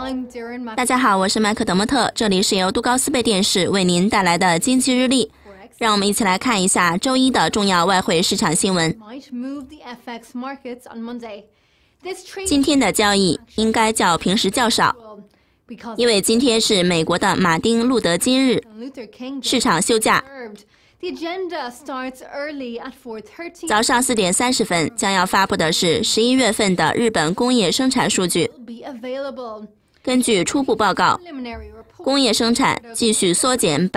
大家好，我是麦克德莫特，这里是由杜高斯贝电视为您带来的经济日历。让我们一起来看一下周一的重要外汇市场新闻。今天的交易应该较平时较少，因为今天是美国的马丁路德金日，市场休假。早上4点30分将要发布的是11月份的日本工业生产数据。根据初步报告，工业生产继续缩减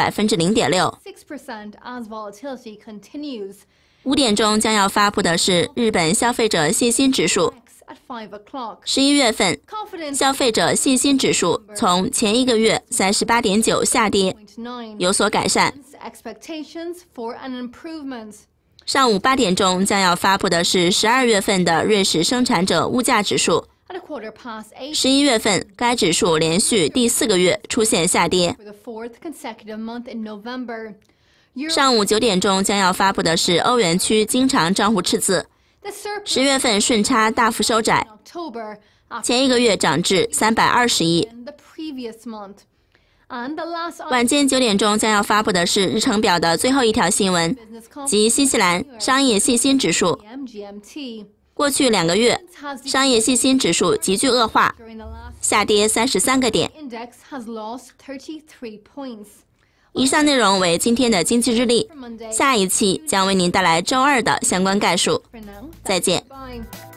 0.6%。5点钟将要发布的是日本消费者信心指数。11月份消费者信心指数从前一个月 38.9 下跌，有所改善。上午8点钟将要发布的是12月份的瑞士生产者物价指数。11月份该指数连续第4个月出现下跌。上午9点钟将要发布的是欧元区经常账户赤字。10月份顺差大幅收窄，前一个月涨至320亿。晚间9点钟将要发布的是日程表的最后一条新闻，即新西兰商业信心指数。过去2个月，商业信心指数急剧恶化，下跌33个点。以上内容为今天的经济日历，下一期将为您带来周二的相关概述。再见。